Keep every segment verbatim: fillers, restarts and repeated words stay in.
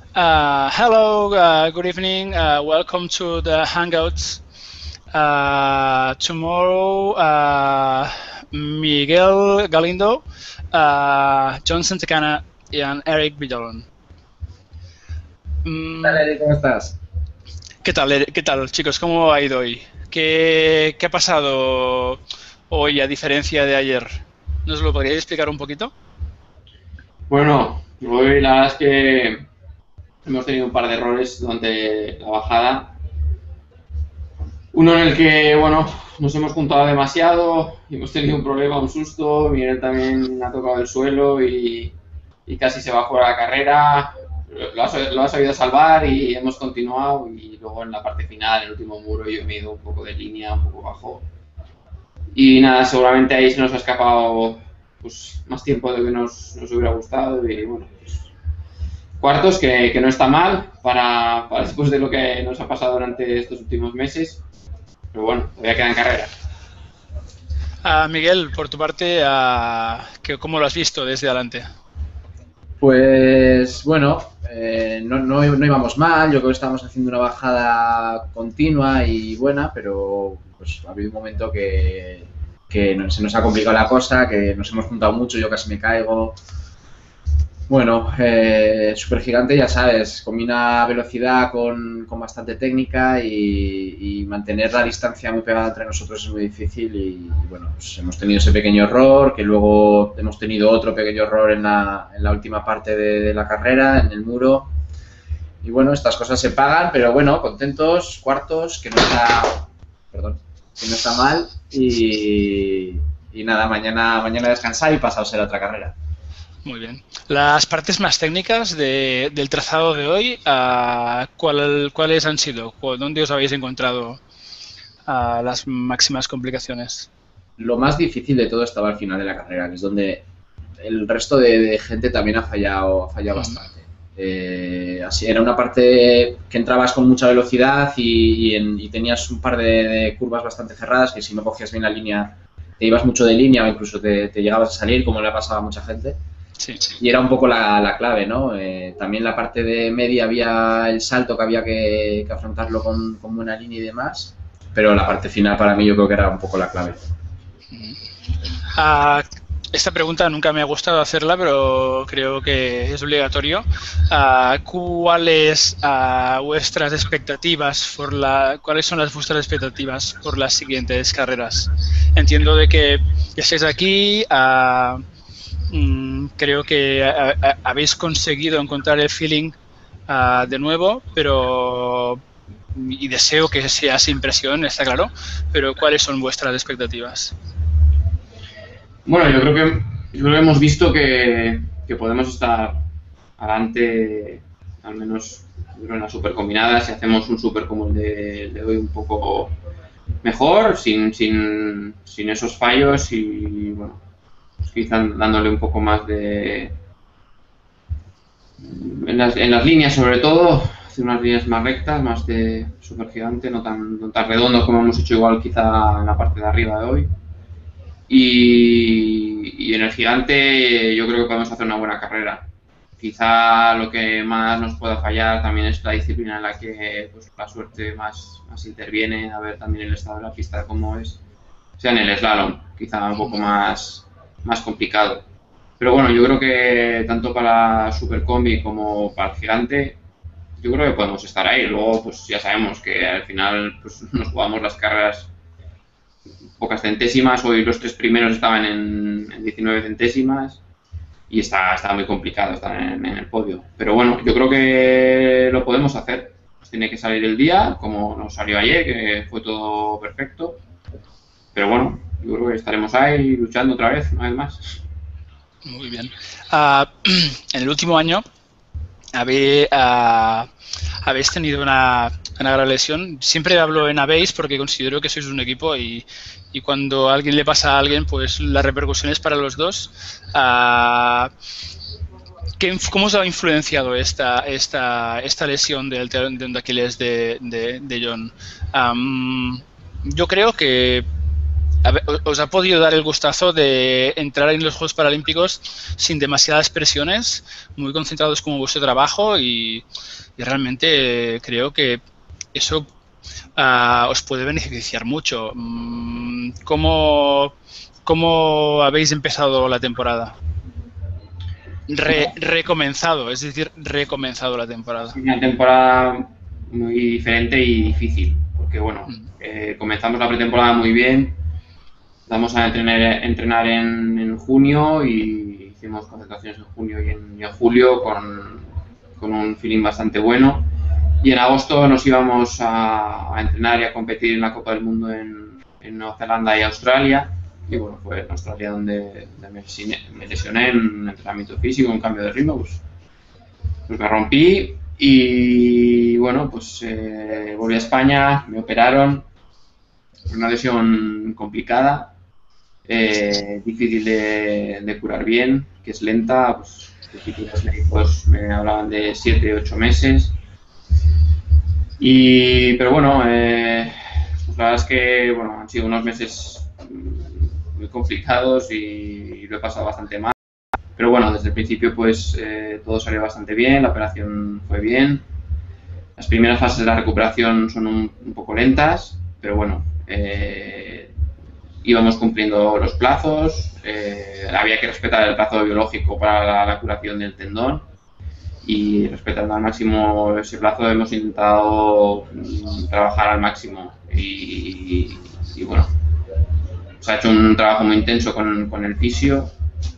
Uh, hello, uh, good evening. Uh, welcome to the Hangouts. Uh, tomorrow, uh, Miguel Galindo, uh, John Santacana, and Eric Vidalon. Hola, Mm, Eric, ¿cómo estás? ¿qué tal, Eric? ¿Qué tal, chicos? ¿Cómo ha ido hoy? ¿Qué, qué ha pasado hoy a diferencia de ayer? ¿Nos lo podríais explicar un poquito? Bueno, hoy la verdad es que hemos tenido un par de errores durante la bajada. Uno en el que, bueno, nos hemos juntado demasiado y hemos tenido un problema, un susto. Miguel también ha tocado el suelo y, y casi se bajó a la carrera. Lo ha, lo ha sabido salvar y hemos continuado. Y luego en la parte final, en el último muro, yo me he ido un poco de línea, un poco bajo. Y nada, seguramente ahí se nos ha escapado pues, más tiempo de lo que nos, nos hubiera gustado. Y bueno, pues, cuartos, que, que no está mal para, para después de lo que nos ha pasado durante estos últimos meses. Pero bueno, todavía quedan carreras. Uh, Miguel, por tu parte, uh, ¿qué- ¿cómo lo has visto desde adelante? Pues bueno, eh, no, no, no íbamos mal, yo creo que estábamos haciendo una bajada continua y buena, pero pues ha habido un momento que, que no- se nos ha complicado la cosa, que nos hemos juntado mucho, yo casi me caigo. Bueno, eh, Supergigante, ya sabes, combina velocidad con, con bastante técnica y, y mantener la distancia muy pegada entre nosotros es muy difícil y, y bueno, pues hemos tenido ese pequeño error, que luego hemos tenido otro pequeño error en la, en la última parte de, de la carrera, en el muro. Y bueno, estas cosas se pagan, pero bueno, contentos, cuartos, que no está, perdón, que no está mal y, y nada, mañana, mañana descansar y pasar a ser otra carrera. Muy bien. Las partes más técnicas de, del trazado de hoy, uh, ¿cuál, ¿cuáles han sido? ¿Dónde os habéis encontrado uh, las máximas complicaciones? Lo más difícil de todo estaba al final de la carrera, que es donde el resto de, de gente también ha fallado, ha fallado Mm. bastante. Eh, así era una parte que entrabas con mucha velocidad y, y, en, y tenías un par de, de curvas bastante cerradas que si no cogías bien la línea te ibas mucho de línea o incluso te, te llegabas a salir, como le ha pasado a mucha gente. Sí. Y era un poco la, la clave, ¿no? Eh, también la parte de media había el salto que había que, que afrontarlo con, con buena línea y demás, pero la parte final para mí yo creo que era un poco la clave. Uh, esta pregunta nunca me ha gustado hacerla, pero creo que es obligatorio. Uh, ¿Cuáles uh, vuestras expectativas por la, cuáles son las vuestras expectativas por las siguientes carreras? Entiendo de que estáis aquí. Uh, Mm, creo que a, a, habéis conseguido encontrar el feeling uh, de nuevo, pero y deseo que sea sin presión, está claro, pero ¿cuáles son vuestras expectativas? Bueno, yo creo que, yo creo que hemos visto que, que podemos estar adelante, al menos yo creo, en la super combinada, si hacemos un super como el de, de hoy un poco mejor, sin, sin, sin esos fallos y bueno, pues quizá dándole un poco más de, En las, en las líneas, sobre todo, hacer unas líneas más rectas, más de supergigante, no tan, no tan redondo como hemos hecho igual quizá en la parte de arriba de hoy. Y, y en el gigante yo creo que podemos hacer una buena carrera. Quizá lo que más nos pueda fallar también es la disciplina en la que pues, la suerte más, más interviene, a ver también el estado de la pista cómo es. O sea, en el slalom, quizá un poco más, más complicado. Pero bueno, yo creo que tanto para Super Combi como para el Gigante, yo creo que podemos estar ahí. Luego, pues ya sabemos que al final pues, nos jugamos las carreras pocas centésimas. Hoy los tres primeros estaban en, en diecinueve centésimas y está, está muy complicado estar en, en el podio. Pero bueno, yo creo que lo podemos hacer. Nos tiene que salir el día, como nos salió ayer, que fue todo perfecto. Pero bueno, yo creo que estaremos ahí luchando otra vez, una vez más. Muy bien. Uh, en el último año habéis, uh, habéis tenido una, una gran lesión. Siempre hablo en habéis porque considero que sois un equipo y, y cuando a alguien le pasa a alguien, pues la repercusión es para los dos. Uh, ¿qué, ¿Cómo os ha influenciado esta, esta, esta lesión del tendón de Aquiles de, de, de John? Um, yo creo que a ver, ¿os ha podido dar el gustazo de entrar en los Juegos Paralímpicos sin demasiadas presiones, muy concentrados como vuestro trabajo y, y realmente eh, creo que eso uh, os puede beneficiar mucho? ¿Cómo, cómo habéis empezado la temporada? Re, recomenzado, es decir, recomenzado la temporada. Una temporada muy diferente y difícil, porque bueno, eh, comenzamos la pretemporada muy bien, vamos a entrenar, entrenar en, en junio y hicimos concentraciones en junio y en, y en julio con, con un feeling bastante bueno, y en agosto nos íbamos a, a entrenar y a competir en la Copa del Mundo en, en Nueva Zelanda y Australia. Y bueno, fue en Australia donde, donde me, lesioné, me lesioné en un entrenamiento físico, un cambio de ritmo, pues, pues me rompí y bueno, pues eh, volví a España, me operaron, una lesión complicada, eh, difícil de, de curar bien, que es lenta, pues los médicos me hablaban de siete ocho meses, y, pero bueno, eh, pues la verdad es que bueno, han sido unos meses muy complicados y lo he pasado bastante mal, pero bueno, desde el principio pues eh, todo salió bastante bien, la operación fue bien, las primeras fases de la recuperación son un, un poco lentas, pero bueno, eh, íbamos cumpliendo los plazos, eh, había que respetar el plazo biológico para la, la curación del tendón y respetando al máximo ese plazo hemos intentado mm, trabajar al máximo y, y, y bueno, se ha hecho un trabajo muy intenso con, con el fisio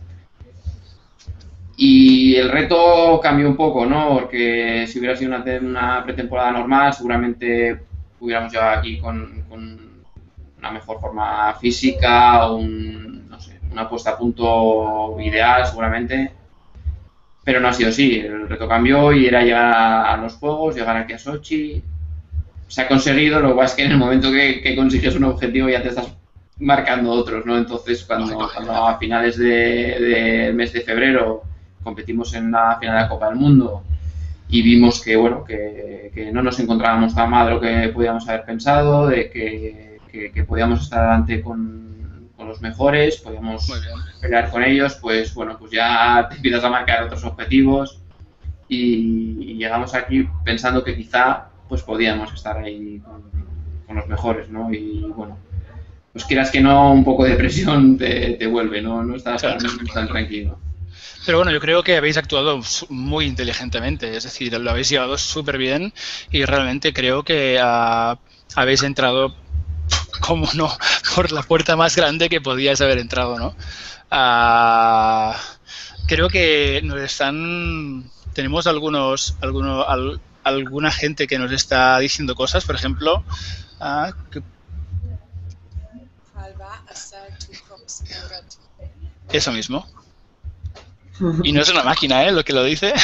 y el reto cambió un poco, ¿no? Porque si hubiera sido una, una pretemporada normal, seguramente hubiéramos llegado aquí con, con una mejor forma física, un, no sé, una puesta a punto ideal seguramente, pero no ha sido así. El reto cambió y era llegar a, a los Juegos, llegar aquí a Sochi. Se ha conseguido, lo que pasa es que en el momento que, que consigues un objetivo ya te estás marcando otros, ¿no? Entonces, cuando, cuando a finales del de mes de febrero competimos en la final de la Copa del Mundo y vimos que, bueno, que, que no nos encontrábamos tan mal de lo que podíamos haber pensado, de que, que, que podíamos estar adelante con, con los mejores, podíamos pelear con ellos, pues, bueno, pues ya te empiezas a marcar otros objetivos y, y llegamos aquí pensando que quizá, pues, podíamos estar ahí con, con los mejores, ¿no? Y, bueno, pues quieras que no, un poco de presión te, te vuelve, ¿no? No estás tan, tan tranquilo. Pero bueno, yo creo que habéis actuado muy inteligentemente, es decir, lo habéis llevado súper bien y realmente creo que uh, habéis entrado, como no, por la puerta más grande que podíais haber entrado, ¿no? Uh, creo que nos están, tenemos algunos, algunos al, alguna gente que nos está diciendo cosas, por ejemplo, uh, que, eso mismo. Y no es una máquina, ¿eh? Lo que lo dice.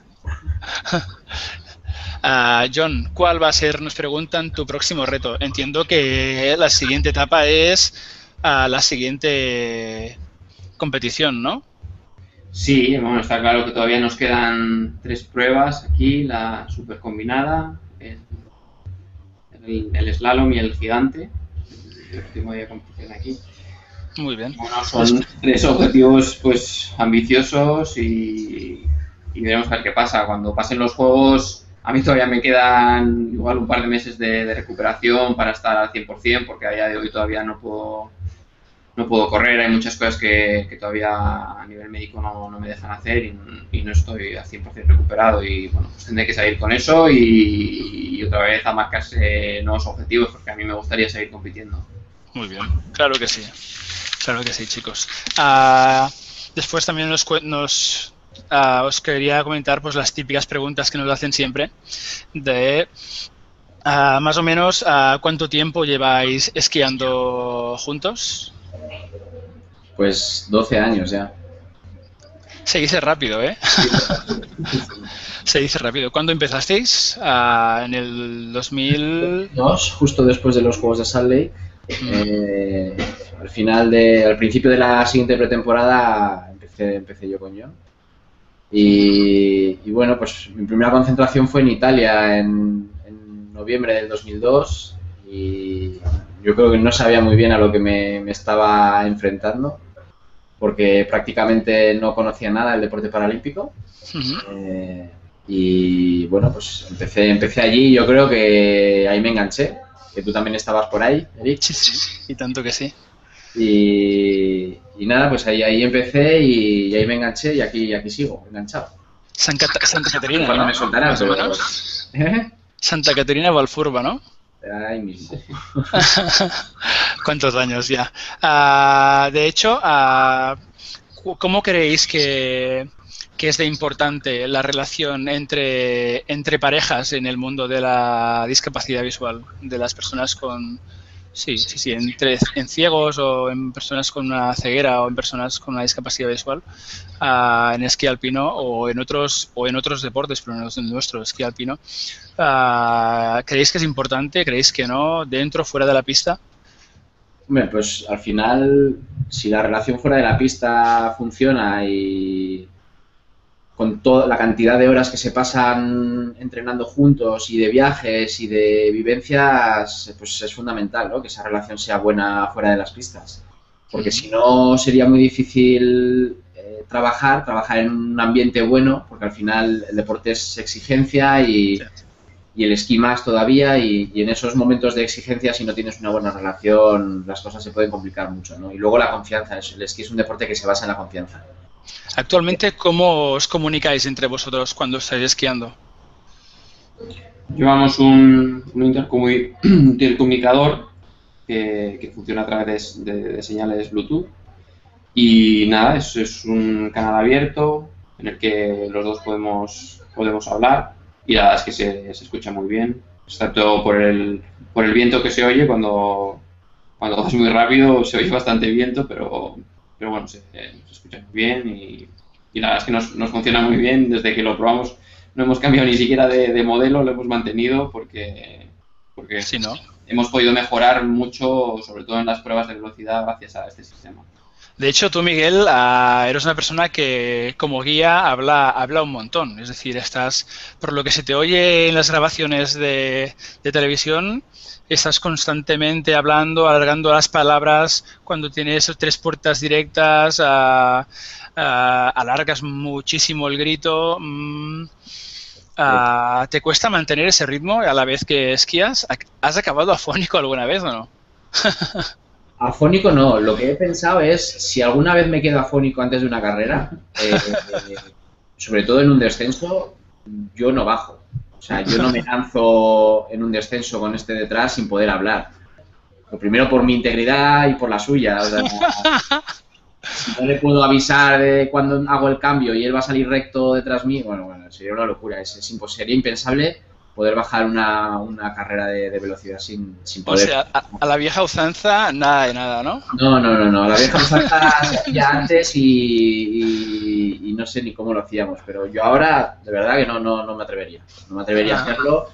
uh, John, ¿cuál va a ser, nos preguntan, tu próximo reto? Entiendo que la siguiente etapa es uh, la siguiente competición, ¿no? Sí, bueno, está claro que todavía nos quedan tres pruebas aquí, la super combinada, el, el, el slalom y el gigante, el último día de competición aquí. Muy bien. Bueno, son tres objetivos pues ambiciosos y, y veremos a ver qué pasa. Cuando pasen los Juegos, a mí todavía me quedan igual un par de meses de, de recuperación para estar al cien por cien, porque a día de hoy todavía no puedo, no puedo correr, hay muchas cosas que, que todavía a nivel médico no, no me dejan hacer y, y no estoy al cien por cien recuperado y bueno, pues tendré que salir con eso y, y otra vez a marcarse nuevos objetivos, porque a mí me gustaría seguir compitiendo. Muy bien, claro que sí. Claro que sí, chicos. Uh, después también nos, nos uh, os quería comentar pues las típicas preguntas que nos hacen siempre de uh, más o menos uh, ¿cuánto tiempo lleváis esquiando juntos? Pues doce años ya. Se dice rápido, ¿eh? Se dice rápido. ¿Cuándo empezasteis? Uh, en el dos mil dos, justo después de los Juegos de Salt Lake. Eh, al final de, al principio de la siguiente pretemporada empecé, empecé yo con John y, y bueno, pues mi primera concentración fue en Italia en, en noviembre del dos mil dos y y yo creo que no sabía muy bien a lo que me, me estaba enfrentando, porque prácticamente no conocía nada del deporte paralímpico. Uh-huh. eh, y bueno, pues empecé, empecé allí y yo creo que ahí me enganché, que tú también estabas por ahí, Eric. Sí, sí, y tanto que sí. Y, y nada, pues ahí, ahí empecé y, y ahí me enganché y aquí, aquí sigo, enganchado. San Cat- Santa Caterina, ¿Cuándo ¿no? me soltarás? Pero... ¿Eh? Santa Caterina Valfurva, ¿no? Ahí mismo. ¿Cuántos años ya? Uh, de hecho, uh, ¿cómo creéis que, que es de importante la relación entre, entre parejas en el mundo de la discapacidad visual, de las personas con... Sí, sí, sí, entre en ciegos o en personas con una ceguera o en personas con una discapacidad visual, uh, en esquí alpino o en otros o en otros deportes, pero no en nuestro esquí alpino? Uh, ¿Creéis que es importante? ¿Creéis que no? ¿Dentro, fuera de la pista? Hombre, pues al final, si la relación fuera de la pista funciona y con toda la cantidad de horas que se pasan entrenando juntos y de viajes y de vivencias, pues es fundamental, ¿no? Que esa relación sea buena fuera de las pistas. Porque si no sería muy difícil eh, trabajar, trabajar en un ambiente bueno, porque al final el deporte es exigencia y, sí. y el esquí más todavía, y, y en esos momentos de exigencia, si no tienes una buena relación, las cosas se pueden complicar mucho, ¿no? Y luego la confianza, el esquí es un deporte que se basa en la confianza. Actualmente, ¿cómo os comunicáis entre vosotros cuando estáis esquiando? Llevamos un, un intercomu- intercomunicador que, que funciona a través de, de, de señales Bluetooth y nada, es, es un canal abierto en el que los dos podemos, podemos hablar y la verdad es que se, se escucha muy bien, excepto por el, por el viento que se oye cuando, cuando vas muy rápido, se oye bastante viento, pero... pero bueno, se, se escucha muy bien y, y la verdad es que nos, nos funciona muy bien. Desde que lo probamos no hemos cambiado ni siquiera de, de modelo, lo hemos mantenido porque, porque sí, ¿no? hemos podido mejorar mucho, sobre todo en las pruebas de velocidad, gracias a este sistema. De hecho, tú, Miguel, uh, eres una persona que como guía habla, habla un montón. Es decir, estás, por lo que se te oye en las grabaciones de, de televisión, estás constantemente hablando, alargando las palabras. Cuando tienes tres puertas directas, uh, uh, alargas muchísimo el grito. Mm, uh, ¿Te cuesta mantener ese ritmo a la vez que esquías? ¿Has acabado afónico alguna vez o no? Afónico no. Lo que he pensado es, si alguna vez me quedo afónico antes de una carrera, eh, eh, sobre todo en un descenso, yo no bajo. O sea, yo no me lanzo en un descenso con este detrás sin poder hablar. Lo primero por mi integridad y por la suya. O sea, si no le puedo avisar de cuando hago el cambio y él va a salir recto detrás mío, bueno, bueno, sería una locura. Es, es impos- sería impensable poder bajar una, una carrera de, de velocidad sin, sin poder. O sea, a, a la vieja usanza nada de nada, ¿no? No, no, no, no. A la vieja usanza se hacía antes y, y, y no sé ni cómo lo hacíamos, pero yo ahora de verdad que no, no, no me atrevería. No me atrevería a hacerlo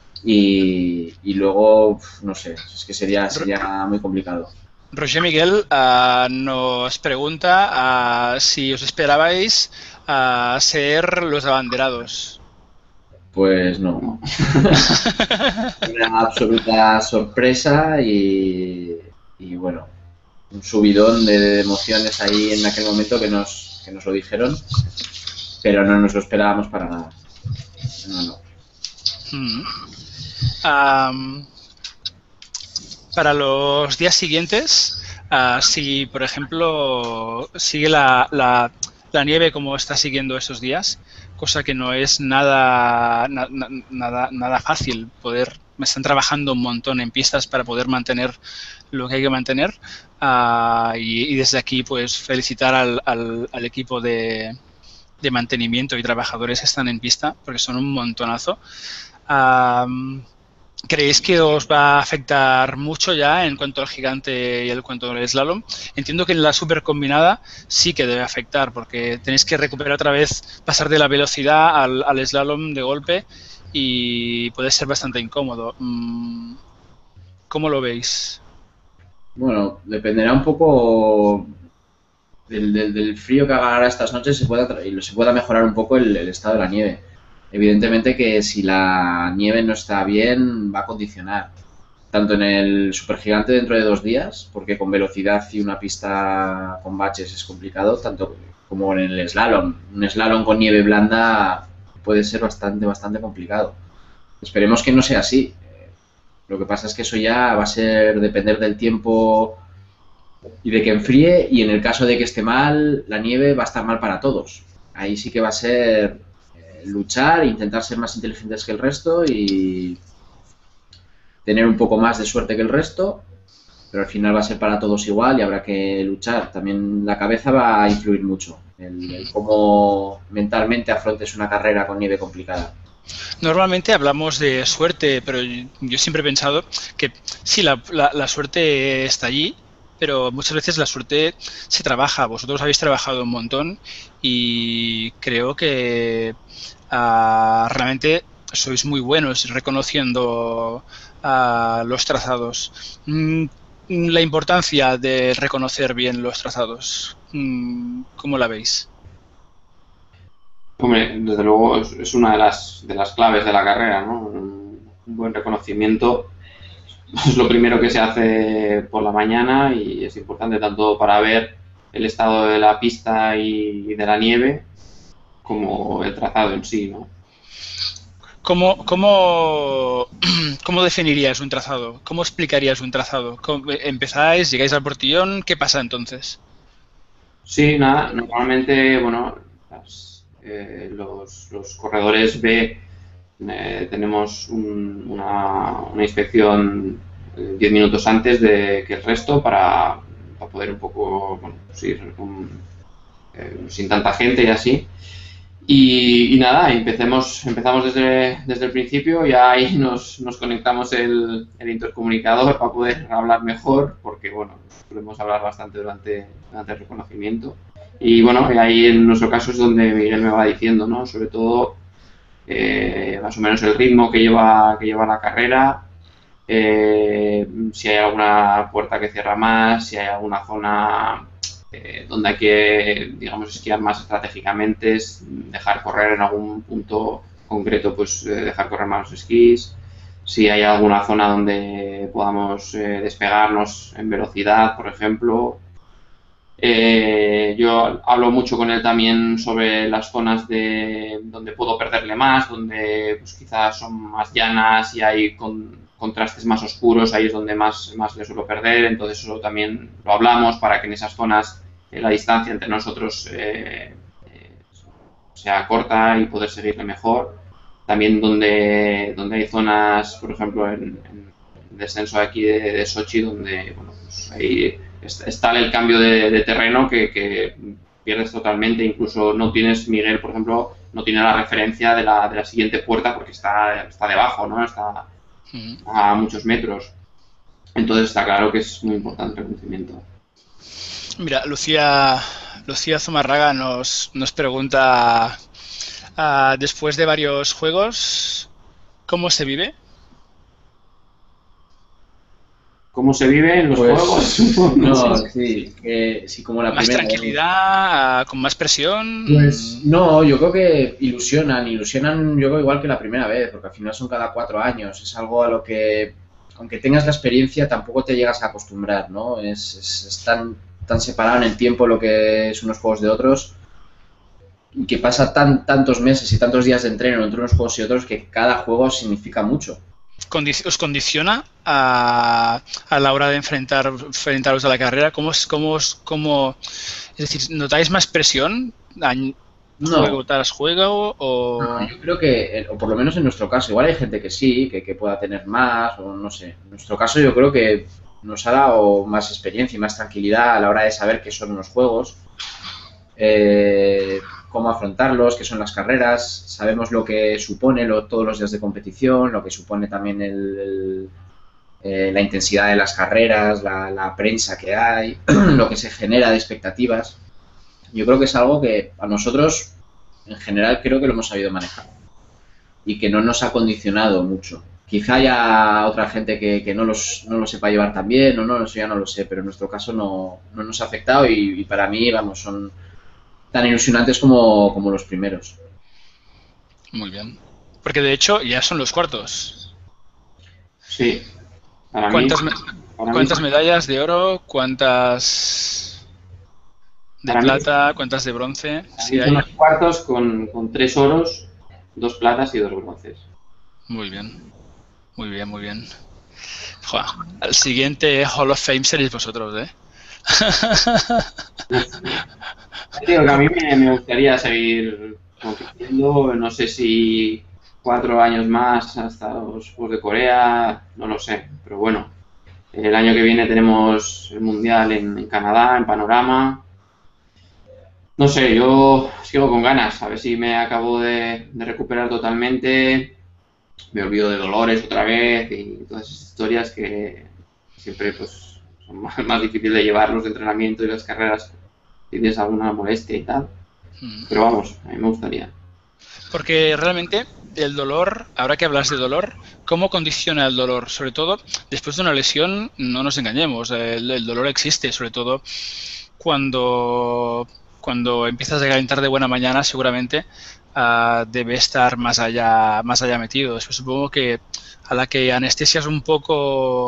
y, y luego, no sé, es que sería, sería muy complicado. Roger Miguel uh, nos pregunta uh, si os esperabais uh, ser los abanderados. Pues no. Una absoluta sorpresa y, y bueno, un subidón de emociones ahí en aquel momento que nos, que nos lo dijeron, pero no nos lo esperábamos para nada. No, no. Hmm. Um, para los días siguientes, uh, si por ejemplo sigue la, la, la nieve como está siguiendo estos días, cosa que no es nada, na, nada, nada fácil poder, me están trabajando un montón en pistas para poder mantener lo que hay que mantener uh, y, y desde aquí pues felicitar al, al, al equipo de, de mantenimiento y trabajadores que están en pista porque son un montonazo. Uh, ¿Creéis que os va a afectar mucho ya en cuanto al gigante y en cuanto al slalom? Entiendo que en la super combinada sí que debe afectar porque tenéis que recuperar otra vez, pasar de la velocidad al, al slalom de golpe y puede ser bastante incómodo. ¿Cómo lo veis? Bueno, dependerá un poco del, del, del frío que haga ahora estas noches, se pueda, se pueda mejorar un poco el, el estado de la nieve. Evidentemente que si la nieve no está bien va a condicionar, tanto en el Supergigante dentro de dos días, porque con velocidad y una pista con baches es complicado, tanto como en el slalom. Un slalom con nieve blanda puede ser bastante, bastante complicado. Esperemos que no sea así. Lo que pasa es que eso ya va a ser depender del tiempo y de que enfríe, y en el caso de que esté mal, la nieve va a estar mal para todos. Ahí sí que va a ser eh, luchar, intentar ser más inteligentes que el resto y tener un poco más de suerte que el resto, pero al final va a ser para todos igual y habrá que luchar. También la cabeza va a influir mucho, el, el cómo mentalmente afrontes una carrera con nieve complicada. Normalmente hablamos de suerte, pero yo siempre he pensado que sí, la, la, la suerte está allí, pero muchas veces la suerte se trabaja. Vosotros habéis trabajado un montón y creo que uh, realmente sois muy buenos reconociendo uh, los trazados. Mm, la importancia de reconocer bien los trazados, mm, ¿cómo la veis? Hombre, desde luego es, es una de las, de las claves de la carrera, ¿no? Un, un buen reconocimiento es lo primero que se hace por la mañana y es importante tanto para ver el estado de la pista y, y de la nieve como el trazado en sí, ¿no? ¿Cómo, cómo, ¿Cómo definirías un trazado? ¿Cómo explicarías un trazado? ¿Cómo, empezáis, llegáis al portillón? ¿Qué pasa entonces? Sí, nada, normalmente, bueno, las, eh, los, los corredores B eh, tenemos un, una, una inspección diez minutos antes de que el resto para, para poder un poco, bueno, pues ir con, eh, sin tanta gente y así. Y, y nada, empecemos, empezamos desde, desde el principio y ahí nos, nos conectamos el, el intercomunicador para poder hablar mejor, porque bueno, podemos hablar bastante durante, durante el reconocimiento. Y bueno, y ahí en nuestro caso es donde Miguel me va diciendo, ¿no? Sobre todo eh, más o menos el ritmo que lleva, que lleva la carrera, eh, si hay alguna puerta que cierra más, si hay alguna zona Eh, donde hay que, digamos, esquiar más estratégicamente, es dejar correr en algún punto concreto, pues eh, dejar correr más los esquís. Si hay alguna zona donde podamos eh, despegarnos en velocidad, por ejemplo. Eh, yo hablo mucho con él también sobre las zonas de donde puedo perderle más, donde pues, quizás son más llanas y hay con, contrastes más oscuros, ahí es donde más, más le suelo perder, entonces eso también lo hablamos para que en esas zonas eh, la distancia entre nosotros eh, eh, sea corta y poder seguirle mejor. También donde, donde hay zonas, por ejemplo, en, en el descenso de aquí de, de Sochi, donde bueno, pues ahí está el cambio de, de terreno que, que pierdes totalmente, incluso no tienes, Miguel, por ejemplo, no tiene la referencia de la, de la siguiente puerta porque está, está debajo, ¿no? Está a muchos metros. Entonces está claro que es muy importante el conocimiento. Mira, Lucía, Lucía Zumarraga nos, nos pregunta, uh, después de varios juegos, ¿cómo se vive? ¿Cómo se vive en los pues, juegos? No, sí, eh, sí, como la ¿Más primera. tranquilidad, eh, con más presión? Pues no, yo creo que ilusionan, ilusionan yo creo igual que la primera vez, porque al final son cada cuatro años, es algo a lo que, aunque tengas la experiencia, tampoco te llegas a acostumbrar, ¿no? Es, es, es tan, tan separado en el tiempo lo que es unos juegos de otros, y que pasa tan, tantos meses y tantos días de entreno entre unos juegos y otros que cada juego significa mucho. ¿Os condiciona a, a la hora de enfrentar, enfrentaros a la carrera? ¿Cómo es, cómo, es, cómo, es decir, ¿notáis más presión no. juego tras juego? O... No, yo creo que, o por lo menos en nuestro caso, igual hay gente que sí, que, que pueda tener más, o no sé. En nuestro caso yo creo que nos ha dado más experiencia y más tranquilidad a la hora de saber qué son unos juegos, eh, cómo afrontarlos, qué son las carreras, sabemos lo que supone lo, todos los días de competición, lo que supone también el, el, eh, la intensidad de las carreras, la, la prensa que hay, lo que se genera de expectativas. Yo creo que es algo que a nosotros, en general, creo que lo hemos sabido manejar y que no nos ha condicionado mucho. Quizá haya otra gente que, que no, los, no lo sepa llevar tan bien o no, eso ya no lo sé, pero en nuestro caso no, no nos ha afectado y, y para mí, vamos, son tan ilusionantes como, como los primeros. Muy bien. Porque de hecho ya son los cuartos. Sí. Para mí, ¿Cuántas, me- para mí cuántas medallas de oro? ¿Cuántas de Para mí, plata? ¿Cuántas de bronce? para mí Si son hay. unos cuartos con, con tres oros, dos platas y dos bronces. Muy bien, muy bien, muy bien. Joder, al siguiente Hall of Fame seréis vosotros, ¿eh? Uf. Digo que a mí me, me gustaría seguir compitiendo, no sé si cuatro años más hasta los Juegos de Corea, no lo sé, pero bueno, el año que viene tenemos el Mundial en, en Canadá, en Panorama. No sé, yo sigo con ganas, a ver si me acabo de, de recuperar totalmente, me olvido de dolores otra vez y todas esas historias que siempre pues son más, más difíciles de llevar los entrenamientos y las carreras si tienes alguna molestia y tal. Mm. Pero vamos, a mí me gustaría. Porque realmente el dolor, ahora que hablas de dolor, ¿cómo condiciona el dolor? Sobre todo, después de una lesión, no nos engañemos, el, el dolor existe, sobre todo cuando, cuando empiezas a calentar de buena mañana, seguramente uh, debe estar más allá, más allá metido. Después supongo que a la que anestesias un poco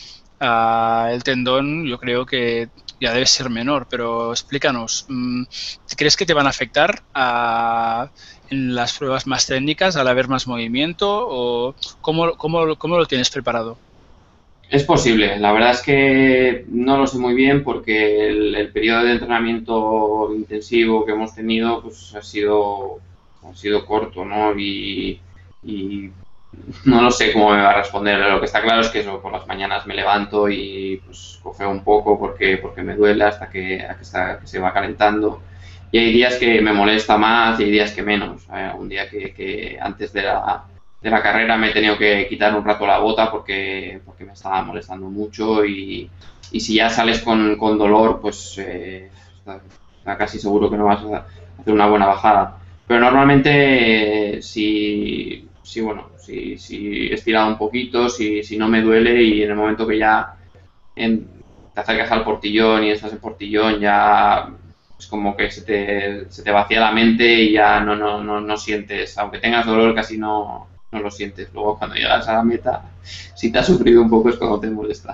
uh, el tendón, yo creo que ya debe ser menor, pero explícanos, ¿crees que te van a afectar a, en las pruebas más técnicas al haber más movimiento o cómo, cómo, cómo lo tienes preparado? Es posible, la verdad es que no lo sé muy bien porque el, el periodo de entrenamiento intensivo que hemos tenido pues ha sido, ha sido corto, ¿no? Y, y no lo sé cómo me va a responder. Lo que está claro es que eso, por las mañanas me levanto y pues cojeo un poco porque, porque me duele hasta que, hasta que, está, que se va calentando. Y hay días que me molesta más y hay días que menos. ¿eh? Un día que, que antes de la, de la carrera me he tenido que quitar un rato la bota porque, porque me estaba molestando mucho y, y si ya sales con, con dolor, pues eh, está, está casi seguro que no vas a hacer una buena bajada. Pero normalmente, eh, si, si, bueno, si, si he estirado un poquito, si, si no me duele y en el momento que ya en, te acercas al portillón y estás en portillón, ya es como que se te, se te vacía la mente y ya no, no, no, no sientes, aunque tengas dolor casi no, no lo sientes. Luego cuando llegas a la meta, si te has sufrido un poco es cuando te molesta.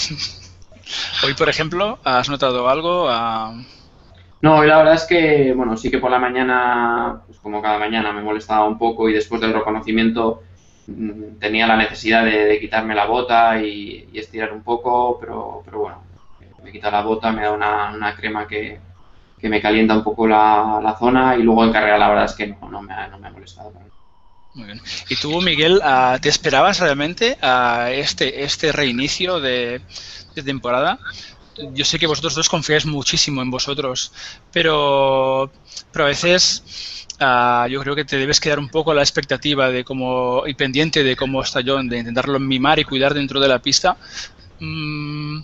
Hoy, por ejemplo, ¿has notado algo? Uh... No, y la verdad es que, bueno, sí que por la mañana, pues como cada mañana me molestaba un poco y después del reconocimiento mmm, tenía la necesidad de, de quitarme la bota y, y estirar un poco, pero, pero bueno, me quita la bota, me da una, una crema que, que me calienta un poco la, la zona y luego en carrera la verdad es que no, no, me, ha, no me ha molestado. Muy bien. ¿Y tú, Miguel, uh, te esperabas realmente a este, este reinicio de, de temporada? Yo sé que vosotros dos confiáis muchísimo en vosotros, pero, pero a veces uh, yo creo que te debes quedar un poco a la expectativa de cómo, y pendiente de cómo está John, de intentarlo mimar y cuidar dentro de la pista. Mm,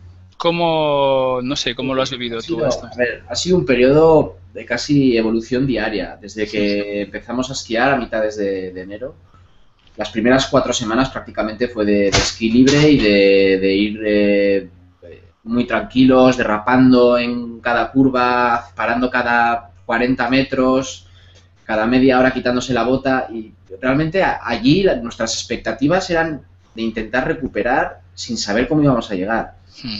¿Cómo, no sé, cómo lo has vivido sido, tú esto? A ver, ha sido un periodo de casi evolución diaria, desde que empezamos a esquiar a mitades de, de enero. Las primeras cuatro semanas prácticamente fue de, de esquí libre y de, de ir eh, muy tranquilos, derrapando en cada curva, parando cada cuarenta metros, cada media hora quitándose la bota y realmente allí nuestras expectativas eran de intentar recuperar sin saber cómo íbamos a llegar.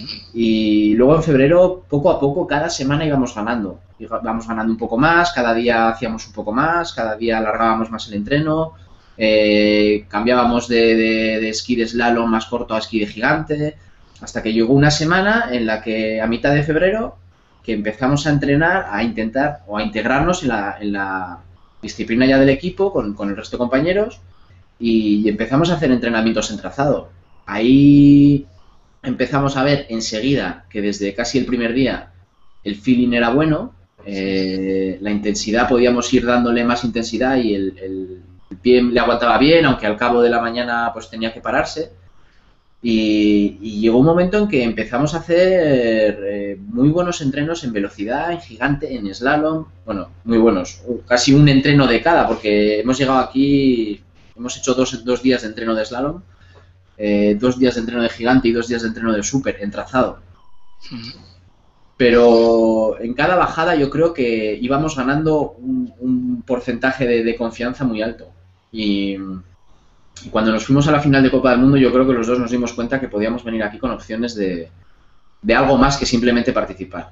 Y luego en febrero, poco a poco, cada semana íbamos ganando. Íbamos ganando un poco más, cada día hacíamos un poco más, cada día alargábamos más el entreno, eh, cambiábamos de, de, de esquí de slalom más corto a esquí de gigante, hasta que llegó una semana en la que a mitad de febrero que empezamos a entrenar, a intentar o a integrarnos en la, en la disciplina ya del equipo con, con el resto de compañeros y, y empezamos a hacer entrenamientos en trazado. Ahí empezamos a ver enseguida que desde casi el primer día el feeling era bueno, eh, la intensidad podíamos ir dándole más intensidad y el, el, el pie le aguantaba bien, aunque al cabo de la mañana pues tenía que pararse. Y, y llegó un momento en que empezamos a hacer eh, muy buenos entrenos en velocidad, en gigante, en slalom, bueno, muy buenos, casi un entreno de cada, porque hemos llegado aquí, hemos hecho dos, dos días de entreno de slalom, eh, dos días de entreno de gigante y dos días de entreno de súper, en trazado. Pero en cada bajada yo creo que íbamos ganando un, un porcentaje de, de confianza muy alto. Y... y cuando nos fuimos a la final de Copa del Mundo, yo creo que los dos nos dimos cuenta que podíamos venir aquí con opciones de, de algo más que simplemente participar.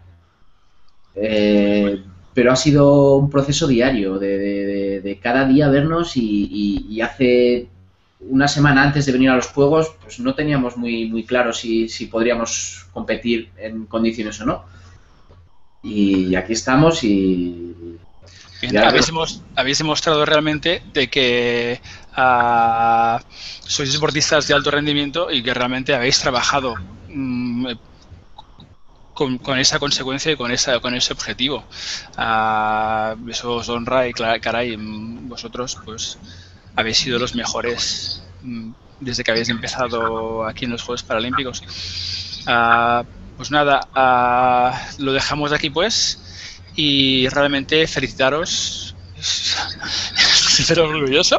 Eh, pero ha sido un proceso diario, de, de, de, de cada día vernos y, y, y hace una semana antes de venir a los Juegos, pues no teníamos muy, muy claro si, si podríamos competir en condiciones o no. Y aquí estamos y... Bien, habéis, hemos, habéis demostrado realmente de que uh, sois deportistas de alto rendimiento y que realmente habéis trabajado um, con, con esa consecuencia y con, esa, con ese objetivo. Uh, eso os honra y caray, vosotros pues habéis sido los mejores um, desde que habéis empezado aquí en los Juegos Paralímpicos. Uh, pues nada, uh, lo dejamos aquí pues. Y realmente felicitaros, estoy súper orgulloso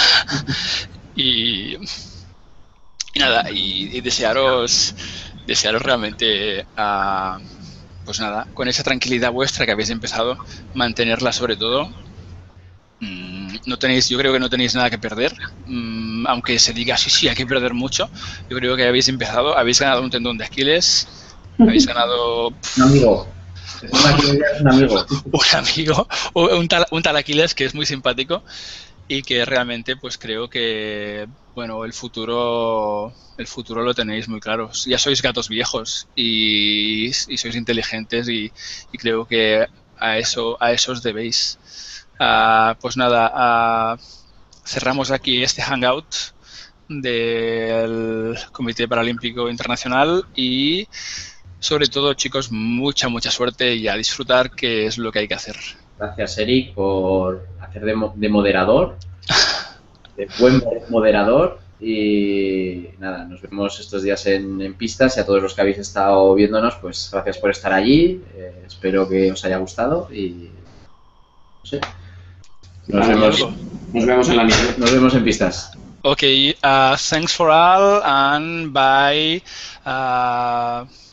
y, y nada, y, y desearos, desearos realmente, uh, pues nada, con esa tranquilidad vuestra que habéis empezado, mantenerla sobre todo. Mm, no tenéis, yo creo que no tenéis nada que perder, mm, aunque se diga sí, sí, hay que perder mucho. Yo creo que habéis empezado, habéis ganado un tendón de Aquiles, habéis ganado... Un amigo. Es un amigo. un amigo, un tal, un tal Aquiles que es muy simpático y que realmente pues creo que bueno el futuro el futuro lo tenéis muy claro. Ya sois gatos viejos y, y sois inteligentes y, y creo que a eso a eso os debéis. Uh, pues nada, uh, cerramos aquí este hangout del Comité Paralímpico Internacional y sobre todo, chicos, mucha, mucha suerte y a disfrutar, que es lo que hay que hacer. Gracias, Eric, por hacer de, mo de moderador, de buen moderador. Y nada, nos vemos estos días en, en pistas y a todos los que habéis estado viéndonos, pues gracias por estar allí. Eh, espero que os haya gustado y no sé. Nos vale, vemos. Nos vemos en la nieve. Nos vemos en pistas. Okay, uh, thanks for all and bye. Uh,